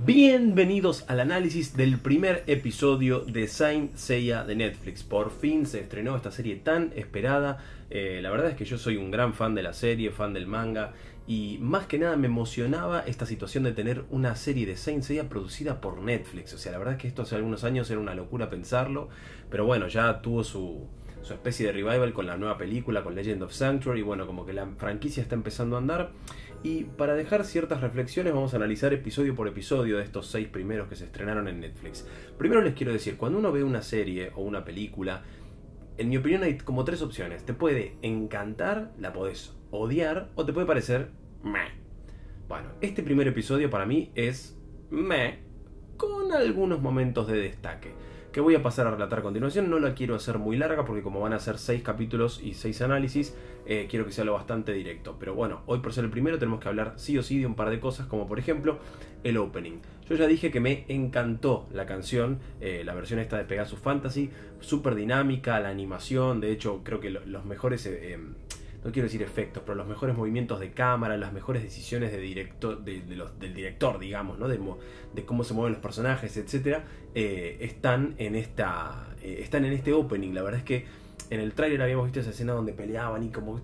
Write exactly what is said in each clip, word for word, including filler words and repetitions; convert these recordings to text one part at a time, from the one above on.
Bienvenidos al análisis del primer episodio de Saint Seiya de Netflix. Por fin se estrenó esta serie tan esperada. Eh, la verdad es que yo soy un gran fan de la serie, fan del manga. Y más que nada me emocionaba esta situación de tener una serie de Saint Seiya producida por Netflix. O sea, la verdad es que esto hace algunos años era una locura pensarlo. Pero bueno, ya tuvo su, su especie de revival con la nueva película, con Legend of Sanctuary. Y bueno, como que la franquicia está empezando a andar. Y para dejar ciertas reflexiones vamos a analizar episodio por episodio de estos seis primeros que se estrenaron en Netflix. Primero les quiero decir, cuando uno ve una serie o una película, en mi opinión hay como tres opciones. Te puede encantar, la podés odiar o te puede parecer meh. Bueno, este primer episodio para mí es meh, con algunos momentos de destaque que voy a pasar a relatar a continuación. No la quiero hacer muy larga porque como van a ser seis capítulos y seis análisis, eh, quiero que sea lo bastante directo. Pero bueno, hoy por ser el primero tenemos que hablar sí o sí de un par de cosas, como por ejemplo el opening. Yo ya dije que me encantó la canción, eh, la versión esta de Pegasus Fantasy, súper dinámica, la animación, de hecho creo que lo, los mejores... Eh, eh, no quiero decir efectos, pero los mejores movimientos de cámara, las mejores decisiones de director, de, de los, del director, digamos, ¿no? de, de cómo se mueven los personajes, etcétera, eh, están en esta, eh, están en este opening. La verdad es que en el tráiler habíamos visto esa escena donde peleaban y como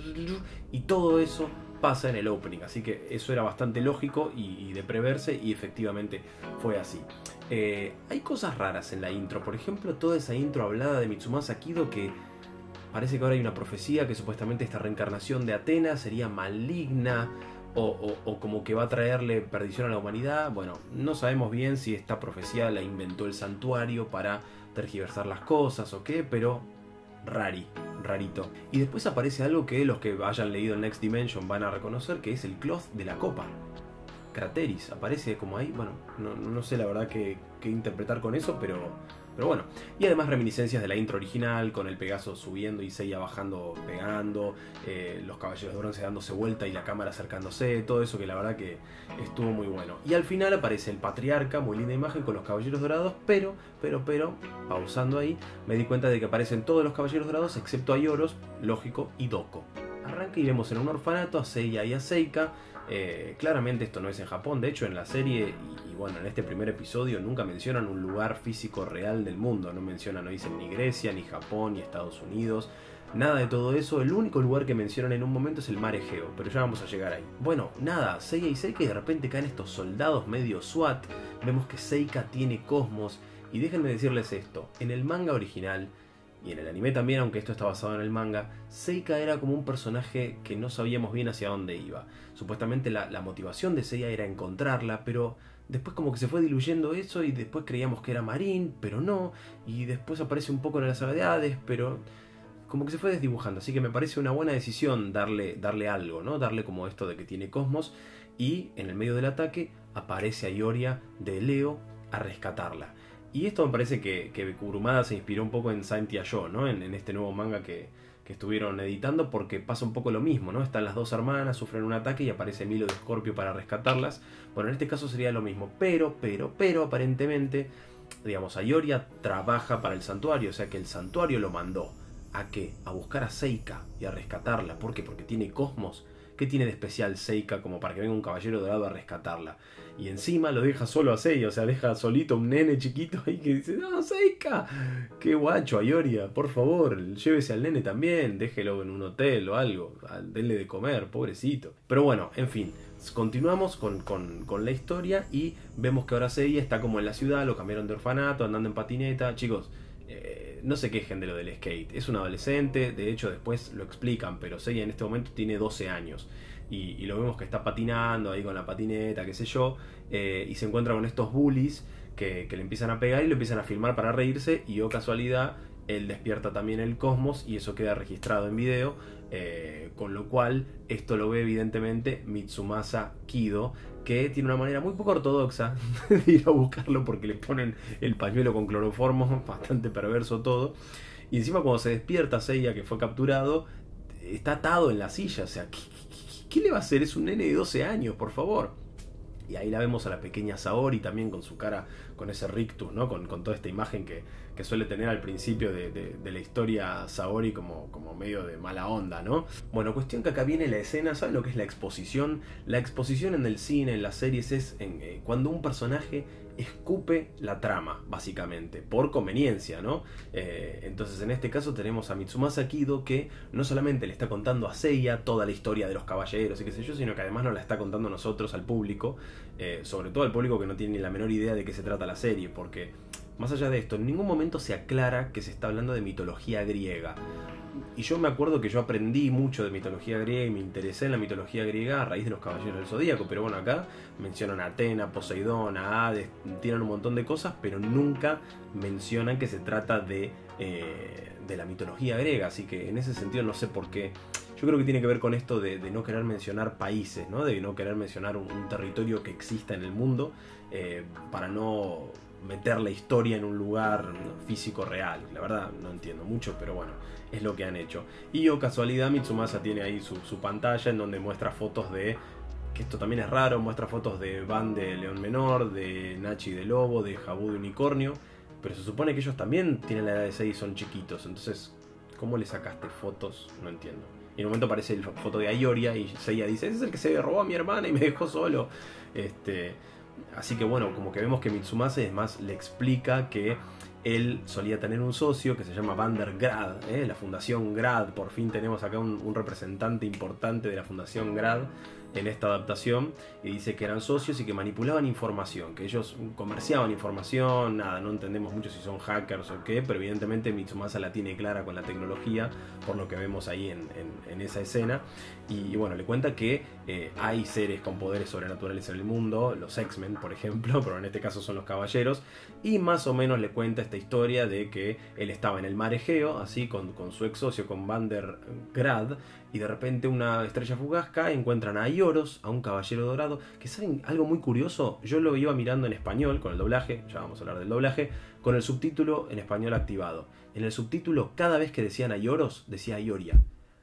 y todo eso pasa en el opening, así que eso era bastante lógico y, y de preverse, y efectivamente fue así. Eh, hay cosas raras en la intro, por ejemplo, toda esa intro hablada de Mitsumasa Kido, que parece que ahora hay una profecía que supuestamente esta reencarnación de Athena sería maligna o, o, o como que va a traerle perdición a la humanidad. Bueno, no sabemos bien si esta profecía la inventó el santuario para tergiversar las cosas o qué, pero rari, rarito. Y después aparece algo que los que hayan leído el Next Dimension van a reconocer, que es el cloth de la copa. Crateris, aparece como ahí, bueno, no, no sé la verdad qué, qué interpretar con eso, pero... Pero bueno, y además reminiscencias de la intro original, con el Pegaso subiendo y Seiya bajando, pegando, eh, los caballeros de bronce dándose vuelta y la cámara acercándose, todo eso que la verdad que estuvo muy bueno. Y al final aparece el patriarca, muy linda imagen, con los caballeros dorados, pero, pero, pero, pausando ahí, me di cuenta de que aparecen todos los caballeros dorados, excepto a Ioros, lógico, y Doko. Arranca y vemos en un orfanato a Seiya y a Seika. Eh, claramente esto no es en Japón, de hecho en la serie y, y bueno, en este primer episodio nunca mencionan un lugar físico real del mundo, no mencionan, no dicen ni Grecia, ni Japón, ni Estados Unidos, nada de todo eso. El único lugar que mencionan en un momento es el mar Egeo, pero ya vamos a llegar ahí. Bueno, nada, Seiya y Seika, y de repente caen estos soldados medio SWAT, vemos que Seika tiene cosmos, y déjenme decirles esto, en el manga original y en el anime también, aunque esto está basado en el manga, Seika era como un personaje que no sabíamos bien hacia dónde iba. Supuestamente la, la motivación de Seiya era encontrarla, pero después como que se fue diluyendo eso y después creíamos que era Marín, pero no. Y después aparece un poco en las Hades, pero como que se fue desdibujando. Así que me parece una buena decisión darle, darle algo, ¿no? Darle como esto de que tiene cosmos. Y en el medio del ataque aparece a Ioria de Leo a rescatarla. Y esto me parece que, que Kurumada se inspiró un poco en Saint Seiya, ¿no? En, en este nuevo manga que, que estuvieron editando, porque pasa un poco lo mismo, ¿no? Están las dos hermanas, sufren un ataque y aparece Milo de Scorpio para rescatarlas. Bueno, en este caso sería lo mismo, pero, pero, pero, aparentemente, digamos, Ioria trabaja para el santuario, o sea que el santuario lo mandó. ¿A qué? A buscar a Seika y a rescatarla. ¿Por qué? Porque tiene cosmos. ¿Qué tiene de especial Seika como para que venga un caballero dorado a rescatarla? Y encima lo deja solo a Seiya, o sea, deja solito un nene chiquito ahí que dice, no, Seika, qué guacho, Ioria, por favor, llévese al nene también, déjelo en un hotel o algo, denle de comer, pobrecito. Pero bueno, en fin, continuamos con, con, con la historia y vemos que ahora Seiya está como en la ciudad, lo cambiaron de orfanato, andando en patineta. Chicos, eh, no se quejen de lo del skate, es un adolescente, de hecho después lo explican, pero Seiya en este momento tiene doce años. Y, y lo vemos que está patinando ahí con la patineta, qué sé yo, eh, y se encuentra con estos bullies que, que le empiezan a pegar y lo empiezan a filmar para reírse, y oh casualidad, él despierta también el cosmos y eso queda registrado en video, eh, con lo cual esto lo ve evidentemente Mitsumasa Kido, que tiene una manera muy poco ortodoxa de ir a buscarlo porque le ponen el pañuelo con cloroformo, bastante perverso todo, y encima cuando se despierta Seiya, que fue capturado, está atado en la silla, o sea, ¿qué, qué, qué le va a hacer? Es un nene de doce años, por favor. Y ahí la vemos a la pequeña Saori también con su cara, con ese rictus, ¿no? Con, con toda esta imagen que, que suele tener al principio de, de, de la historia Saori como, como medio de mala onda, ¿no? Bueno, cuestión que acá viene la escena, ¿saben lo que es la exposición? La exposición en el cine, en las series, es en, eh, cuando un personaje escupe la trama, básicamente, por conveniencia, ¿no? Eh, entonces en este caso tenemos a Mitsumasa Kido, que no solamente le está contando a Seiya toda la historia de los caballeros y qué sé yo, sino que además nos la está contando a nosotros, al público, eh, sobre todo al público que no tiene ni la menor idea de qué se trata la serie, porque más allá de esto, en ningún momento se aclara que se está hablando de mitología griega. Y yo me acuerdo que yo aprendí mucho de mitología griega y me interesé en la mitología griega a raíz de los Caballeros del Zodíaco, pero bueno, acá mencionan a Atena, Poseidón, a Hades, tienen un montón de cosas, pero nunca mencionan que se trata de, eh, de la mitología griega, así que en ese sentido no sé por qué. Yo creo que tiene que ver con esto de, de no querer mencionar países, ¿no? De no querer mencionar un, un territorio que exista en el mundo, eh, para no meter la historia en un lugar físico real. La verdad no entiendo mucho, pero bueno, es lo que han hecho. Y o casualidad, Mitsumasa tiene ahí su, su pantalla en donde muestra fotos de, que esto también es raro, muestra fotos de Van de León Menor, de Nachi de Lobo, de Jabu de Unicornio, pero se supone que ellos también tienen la edad de seis y son chiquitos, entonces ¿cómo le sacaste fotos? No entiendo. Y en un momento aparece la foto de Ayoria y Seiya dice, ese es el que se robó a mi hermana y me dejó solo. Este... Así que bueno, como que vemos que Mitsumasa es más le explica que él solía tener un socio que se llama Vandergrad, ¿eh? La Fundación Grad. Por fin tenemos acá un, un representante importante de la Fundación Grad en esta adaptación, y dice que eran socios y que manipulaban información, que ellos comerciaban información. Nada, no entendemos mucho si son hackers o qué, pero evidentemente Mitsumasa la tiene clara con la tecnología, por lo que vemos ahí en, en, en esa escena. Y, y bueno, le cuenta que eh, hay seres con poderes sobrenaturales en el mundo, los X-Men por ejemplo, pero en este caso son los caballeros, y más o menos le cuenta esta historia de que él estaba en el mar Egeo, así con, con su ex socio, con Vandergrad, y de repente una estrella fugaz cae, encuentran a Aioros, a un caballero dorado, que saben algo muy curioso, yo lo iba mirando en español con el doblaje, ya vamos a hablar del doblaje, con el subtítulo en español activado. En el subtítulo cada vez que decían Aioros, decía Aioria.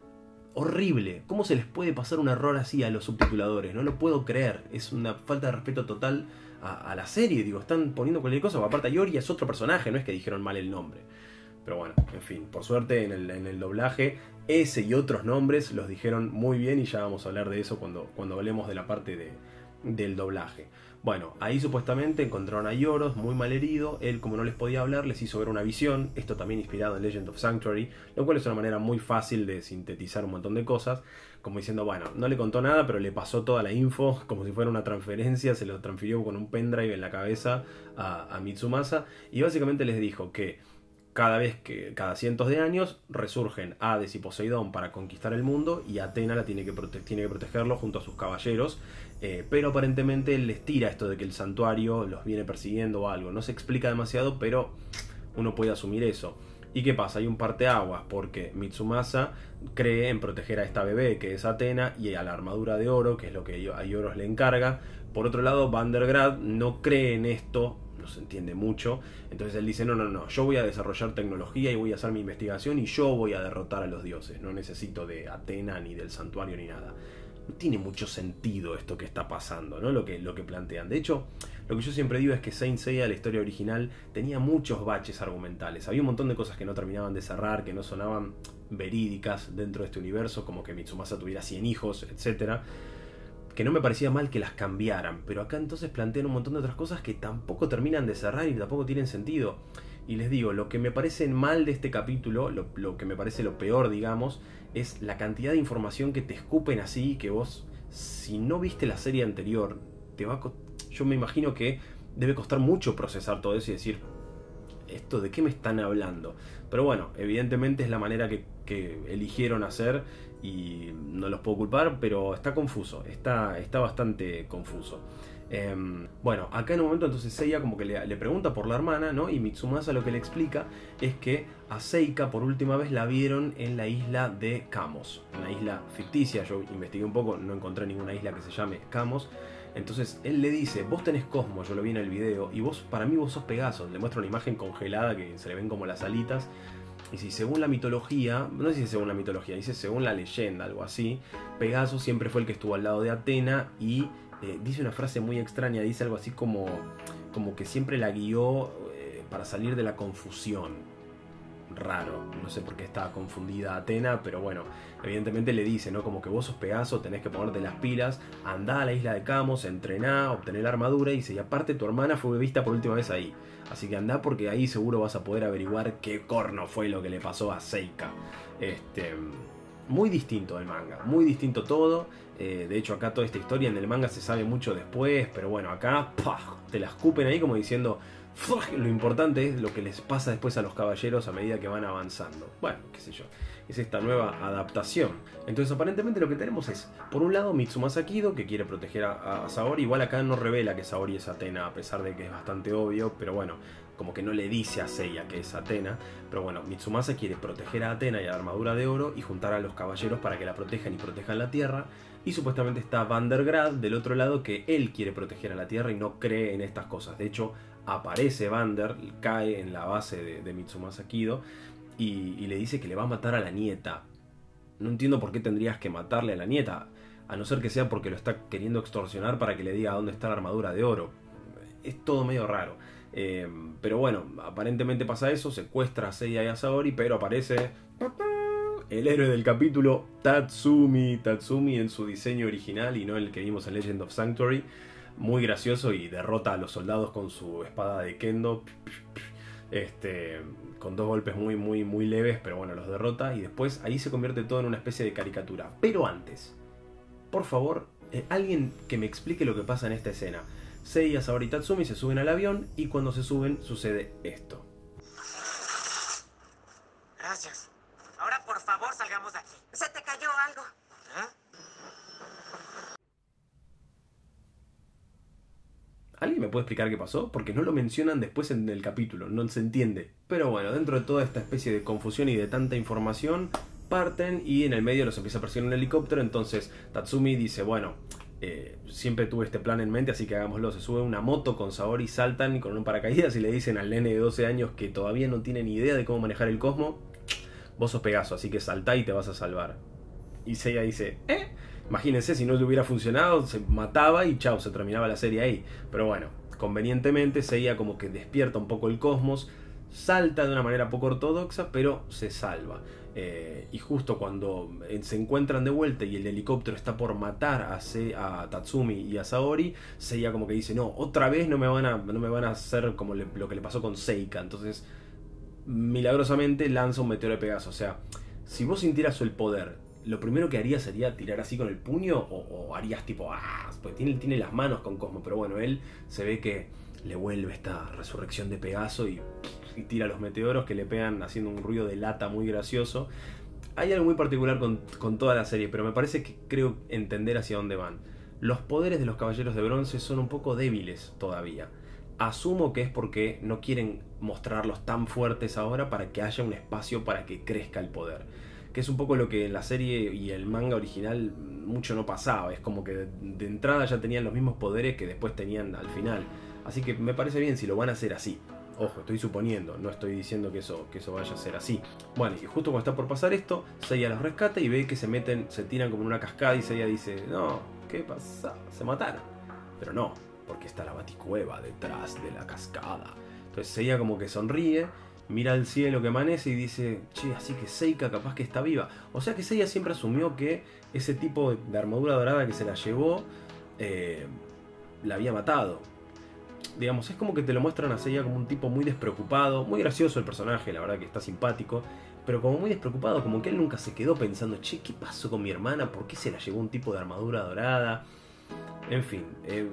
Horrible, ¿cómo se les puede pasar un error así a los subtituladores? No lo puedo creer, es una falta de respeto total a, a la serie, digo, están poniendo cualquier cosa, aparte Aioria es otro personaje, no es que dijeron mal el nombre. Pero bueno, en fin, por suerte en el, en el doblaje ese y otros nombres los dijeron muy bien, y ya vamos a hablar de eso cuando, cuando hablemos de la parte de, del doblaje. Bueno, ahí supuestamente encontraron a Aioros muy mal herido. Él, como no les podía hablar, les hizo ver una visión, esto también inspirado en Legend of Sanctuary, lo cual es una manera muy fácil de sintetizar un montón de cosas, como diciendo, bueno, no le contó nada, pero le pasó toda la info como si fuera una transferencia, se lo transfirió con un pendrive en la cabeza a, a Mitsumasa, y básicamente les dijo que cada vez que, cada cientos de años, resurgen Hades y Poseidón para conquistar el mundo, y Atena la tiene que, prote tiene que protegerlo junto a sus caballeros, eh, pero aparentemente él les tira esto de que el santuario los viene persiguiendo o algo. No se explica demasiado, pero uno puede asumir eso. ¿Y qué pasa? Hay un parteaguas, porque Mitsumasa cree en proteger a esta bebé que es Atena y a la armadura de oro, que es lo que a Aioros le encarga. Por otro lado, Vandergrad no cree en esto, no se entiende mucho, entonces él dice, no, no, no, yo voy a desarrollar tecnología y voy a hacer mi investigación y yo voy a derrotar a los dioses, no necesito de Atena ni del santuario ni nada. No tiene mucho sentido esto que está pasando, ¿no? Lo que, lo que plantean. De hecho, lo que yo siempre digo es que Saint Seiya, la historia original, tenía muchos baches argumentales. Había un montón de cosas que no terminaban de cerrar, que no sonaban verídicas dentro de este universo, como que Mitsumasa tuviera cien hijos, etcétera, que no me parecía mal que las cambiaran, pero acá entonces plantean un montón de otras cosas que tampoco terminan de cerrar y tampoco tienen sentido. Y les digo, lo que me parece mal de este capítulo, lo, lo que me parece lo peor, digamos, es la cantidad de información que te escupen así, que vos, si no viste la serie anterior, te va a yo me imagino que debe costar mucho procesar todo eso y decir, ¿esto de qué me están hablando? Pero bueno, evidentemente es la manera que, que eligieron hacer, y no los puedo culpar, pero está confuso, está, está bastante confuso. Eh, bueno, acá en un momento entonces Seiya como que le, le pregunta por la hermana, ¿no? Y Mitsumasa lo que le explica es que a Seika por última vez la vieron en la isla de Kamos, una isla ficticia. Yo investigué un poco, no encontré ninguna isla que se llame Kamos. Entonces él le dice, vos tenés Cosmo, yo lo vi en el video, y vos, para mí vos sos Pegaso. Le muestra una imagen congelada que se le ven como las alitas. Y si según la mitología, no sé si según la mitología, dice según la leyenda, algo así, Pegaso siempre fue el que estuvo al lado de Atena, y eh, dice una frase muy extraña, dice algo así como, como que siempre la guió eh, para salir de la confusión. Raro, no sé por qué estaba confundida Athena, pero bueno, evidentemente le dice, ¿no? Como que vos sos Pegaso, tenés que ponerte las pilas, andá a la isla de Kamos, entrená, obtener la armadura, y dice, y aparte tu hermana fue vista por última vez ahí, así que andá porque ahí seguro vas a poder averiguar qué corno fue lo que le pasó a Seika. Este, muy distinto del manga, muy distinto todo. Eh, de hecho acá toda esta historia en el manga se sabe mucho después, pero bueno, acá ¡pah! Te la escupen ahí como diciendo, lo importante es lo que les pasa después a los caballeros a medida que van avanzando. Bueno, qué sé yo, es esta nueva adaptación. Entonces aparentemente lo que tenemos es, por un lado, Mitsumasa Kido, que quiere proteger a, a Saori. Igual acá no revela que Saori es Athena, a pesar de que es bastante obvio, pero bueno, como que no le dice a Seiya que es Athena. Pero bueno, Mitsumasa quiere proteger a Athena y a la armadura de oro y juntar a los caballeros para que la protejan y protejan la tierra. Y supuestamente está Vandergrad del otro lado, que él quiere proteger a la tierra y no cree en estas cosas. De hecho, aparece Vander, cae en la base de, de Mitsumasa Kido y, y le dice que le va a matar a la nieta. No entiendo por qué tendrías que matarle a la nieta, a no ser que sea porque lo está queriendo extorsionar para que le diga dónde está la armadura de oro. Es todo medio raro. Eh, pero bueno, aparentemente pasa eso, secuestra a Seiya y a Saori, pero aparece el héroe del capítulo, Tatsumi. Tatsumi en su diseño original y no el que vimos en Legend of Sanctuary. Muy gracioso y derrota a los soldados con su espada de Kendo. Este, con dos golpes muy, muy, muy leves, pero bueno, los derrota. Y después ahí se convierte todo en una especie de caricatura. Pero antes, por favor, eh, alguien que me explique lo que pasa en esta escena. Seiya, Saori y Tatsumi se suben al avión y cuando se suben sucede esto. Gracias. Ahora por favor salgamos de aquí. ¿Se te cayó algo? ¿Eh? ¿Alguien me puede explicar qué pasó? Porque no lo mencionan después en el capítulo, no se entiende. Pero bueno, dentro de toda esta especie de confusión y de tanta información, parten y en el medio los empieza a perseguir un helicóptero. Entonces Tatsumi dice, bueno, eh, siempre tuve este plan en mente, así que hagámoslo. Se sube una moto con Saori, saltan con un paracaídas y le dicen al nene de doce años que todavía no tiene ni idea de cómo manejar el cosmo, vos sos Pegaso, así que saltá y te vas a salvar. Y Seiya dice, ¿eh? Imagínense, si no le hubiera funcionado, se mataba y chao, se terminaba la serie ahí. Pero bueno, convenientemente Seiya como que despierta un poco el cosmos, salta de una manera poco ortodoxa, pero se salva. Eh, y justo cuando se encuentran de vuelta y el helicóptero está por matar a, Se a Tatsumi y a Saori, Seiya como que dice, no, otra vez no me van a, no me van a hacer como le, lo que le pasó con Seika. Entonces, milagrosamente lanza un meteoro de Pegaso. O sea, si vos sintieras el poder, lo primero que harías sería tirar así con el puño o, o harías tipo, ah, pues tiene, tiene las manos con Cosmo. Pero bueno, él se ve que le vuelve esta resurrección de Pegaso y, y tira los meteoros que le pegan haciendo un ruido de lata muy gracioso. Hay algo muy particular con, con toda la serie, pero me parece que creo entender hacia dónde van. Los poderes de los Caballeros de Bronce son un poco débiles todavía. Asumo que es porque no quieren mostrarlos tan fuertes ahora para que haya un espacio para que crezca el poder. Que es un poco lo que en la serie y el manga original mucho no pasaba. Es como que de, de entrada ya tenían los mismos poderes que después tenían al final. Así que me parece bien si lo van a hacer así. Ojo, estoy suponiendo, no estoy diciendo que eso, que eso vaya a ser así. Bueno, y justo cuando está por pasar esto, Seiya los rescata y ve que se meten, se tiran como en una cascada y Seiya dice, no, ¿qué pasa? Se mataron. Pero no, porque está la Baticueva detrás de la cascada. Entonces Seiya como que sonríe, mira al cielo que amanece y dice, che, así que Seika capaz que está viva. O sea que Seiya siempre asumió que ese tipo de armadura dorada que se la llevó, eh, la había matado. Digamos, es como que te lo muestran a Seiya como un tipo muy despreocupado, muy gracioso el personaje, la verdad que está simpático, pero como muy despreocupado, como que él nunca se quedó pensando, che, ¿qué pasó con mi hermana? ¿Por qué se la llevó un tipo de armadura dorada? En fin, eh,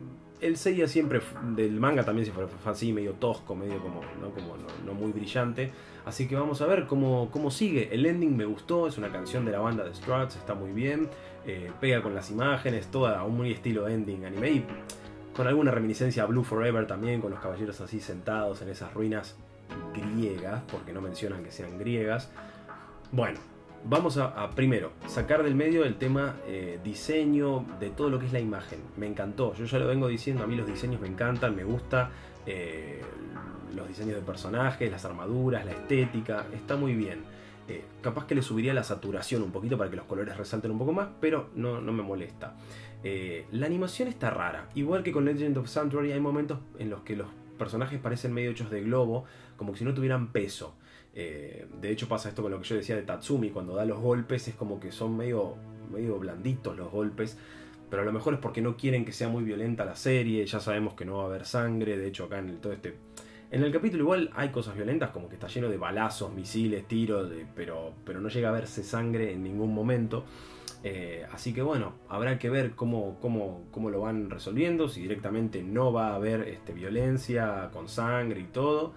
el Seiya siempre del manga también se fue así, medio tosco, medio como, ¿no? como no, no muy brillante. Así que vamos a ver cómo, cómo sigue. El ending me gustó, es una canción de la banda de Struts, está muy bien, eh, pega con las imágenes, toda un muy estilo ending anime y con alguna reminiscencia a Blue Forever también, con los caballeros así sentados en esas ruinas griegas, porque no mencionan que sean griegas. Bueno, vamos a, a primero sacar del medio el tema eh, diseño de todo lo que es la imagen. Me encantó, yo ya lo vengo diciendo, a mí los diseños me encantan, me gusta eh, los diseños de personajes, las armaduras, la estética, está muy bien. Eh, capaz que le subiría la saturación un poquito para que los colores resalten un poco más, pero no, no me molesta. Eh, la animación está rara, igual que con Legend of Sanctuary hay momentos en los que los personajes parecen medio hechos de globo, como que si no tuvieran peso. Eh, de hecho pasa esto con lo que yo decía de Tatsumi, cuando da los golpes es como que son medio, medio blanditos los golpes, pero a lo mejor es porque no quieren que sea muy violenta la serie, ya sabemos que no va a haber sangre, de hecho acá en el, todo este... En el capítulo igual hay cosas violentas, como que está lleno de balazos, misiles, tiros, de, pero, pero no llega a verse sangre en ningún momento. Eh, así que bueno, habrá que ver cómo, cómo, cómo lo van resolviendo, si directamente no va a haber este, violencia con sangre y todo.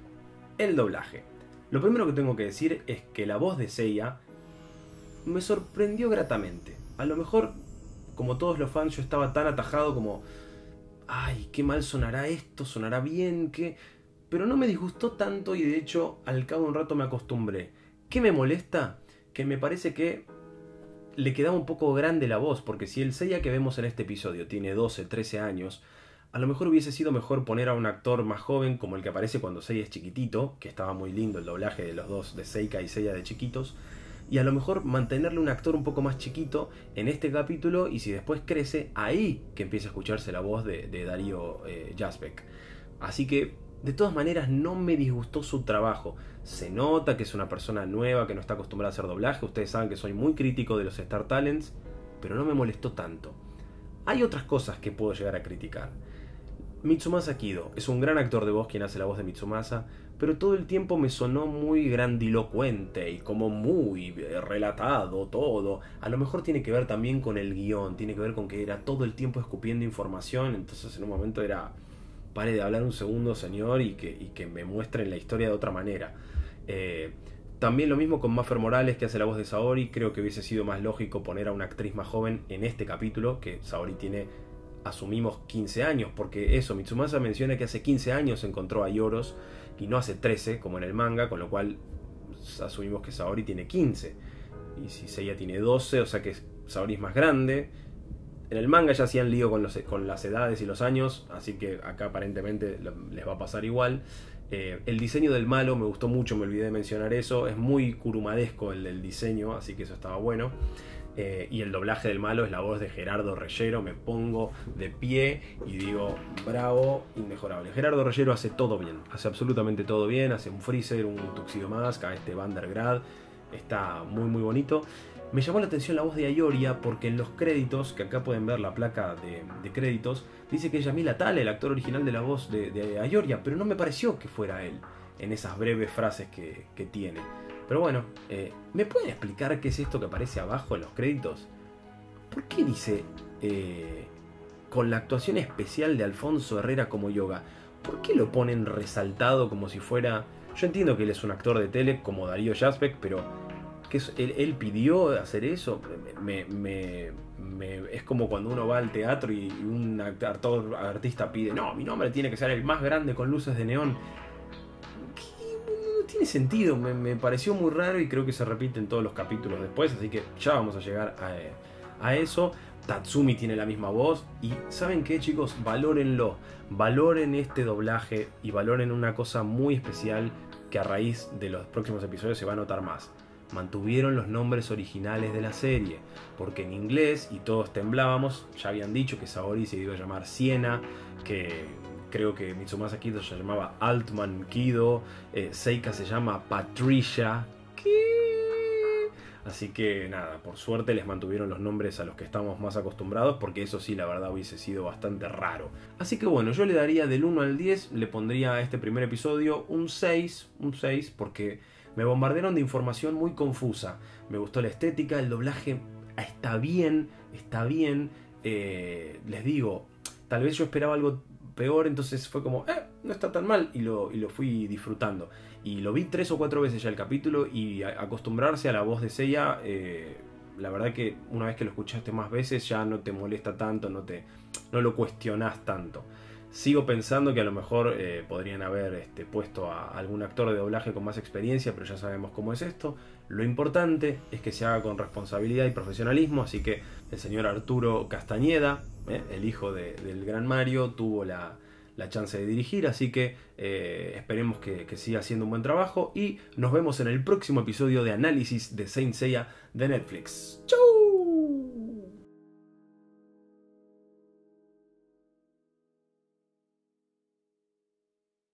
El doblaje. Lo primero que tengo que decir es que la voz de Seiya me sorprendió gratamente. A lo mejor, como todos los fans, yo estaba tan atajado como... Ay, qué mal sonará esto, sonará bien, qué... Pero no me disgustó tanto y de hecho al cabo de un rato me acostumbré. ¿Qué me molesta? Que me parece que le quedaba un poco grande la voz, porque si el Seiya que vemos en este episodio tiene doce, trece años, a lo mejor hubiese sido mejor poner a un actor más joven como el que aparece cuando Seiya es chiquitito, que estaba muy lindo el doblaje de los dos, de Seika y Seiya de chiquitos, y a lo mejor mantenerle un actor un poco más chiquito en este capítulo, y si después crece, ahí que empieza a escucharse la voz de, de Darío eh, Yazbek. Así que de todas maneras no me disgustó su trabajo. Se nota que es una persona nueva, que no está acostumbrada a hacer doblaje. Ustedes saben que soy muy crítico de los Star Talents, pero no me molestó tanto. Hay otras cosas que puedo llegar a criticar. Mitsumasa Kido es un gran actor de voz quien hace la voz de Mitsumasa, pero todo el tiempo me sonó muy grandilocuente y como muy relatado todo. A lo mejor tiene que ver también con el guión, tiene que ver con que era todo el tiempo escupiendo información, entonces en un momento era... Pare de hablar un segundo, señor, y que, y que me muestren la historia de otra manera. Eh, también lo mismo con Maffer Morales, que hace la voz de Saori. Creo que hubiese sido más lógico poner a una actriz más joven en este capítulo, que Saori tiene, asumimos, quince años, porque eso, Mitsumasa menciona que hace quince años encontró a Yoros, y no hace trece, como en el manga, con lo cual asumimos que Saori tiene quince. Y si Seiya tiene doce, o sea que Saori es más grande. En el manga ya hacían lío con, los, con las edades y los años, así que acá aparentemente les va a pasar igual. Eh, el diseño del malo me gustó mucho, me olvidé de mencionar eso. Es muy kurumadesco el del diseño, así que eso estaba bueno. Eh, y el doblaje del malo es la voz de Gerardo Reyero. Me pongo de pie y digo, bravo, inmejorable. Gerardo Reyero hace todo bien, hace absolutamente todo bien. Hace un Freezer, un Tuxedo Mask, a este Vandergrad. Está muy muy bonito. Me llamó la atención la voz de Ayoria porque en los créditos, que acá pueden ver la placa de, de créditos, dice que es Yamila Tale, el actor original de la voz de, de Ayoria, pero no me pareció que fuera él en esas breves frases que, que tiene. Pero bueno, eh, ¿me pueden explicar qué es esto que aparece abajo en los créditos? ¿Por qué dice eh, con la actuación especial de Alfonso Herrera como Yoga? ¿Por qué lo ponen resaltado como si fuera... Yo entiendo que él es un actor de tele como Darío Yazbek, pero... que él, él pidió hacer eso. Me, me, me, es como cuando uno va al teatro y un actor, artista pide, no, mi nombre tiene que ser el más grande con luces de neón. No tiene sentido, me, me pareció muy raro y creo que se repite en todos los capítulos después, así que ya vamos a llegar a, a eso. Tatsumi tiene la misma voz y ¿saben qué, chicos? Valórenlo, valoren este doblaje y valoren una cosa muy especial que a raíz de los próximos episodios se va a notar más. Mantuvieron los nombres originales de la serie, porque en inglés, y todos temblábamos, ya habían dicho que Saori se iba a llamar Siena, que creo que Mitsumasa Kido se llamaba Altman Kido, eh, Seika se llama Patricia, ¿qué? Así que nada, por suerte les mantuvieron los nombres a los que estamos más acostumbrados, porque eso sí, la verdad hubiese sido bastante raro. Así que bueno, yo le daría del uno al diez, le pondría a este primer episodio un seis, un seis, porque... me bombardearon de información muy confusa. Me gustó la estética, el doblaje está bien, está bien. Eh, les digo, tal vez yo esperaba algo peor, entonces fue como, eh, no está tan mal, y lo, y lo fui disfrutando. Y lo vi tres o cuatro veces ya el capítulo, y a, acostumbrarse a la voz de Seiya, eh, la verdad que una vez que lo escuchaste más veces ya no te molesta tanto, no, te, no lo cuestionás tanto. Sigo pensando que a lo mejor eh, podrían haber este, puesto a algún actor de doblaje con más experiencia, pero ya sabemos cómo es esto. Lo importante es que se haga con responsabilidad y profesionalismo, así que el señor Arturo Castañeda, eh, el hijo de, del gran Mario, tuvo la, la chance de dirigir, así que eh, esperemos que, que siga haciendo un buen trabajo y nos vemos en el próximo episodio de análisis de Saint Seiya de Netflix. ¡Chau!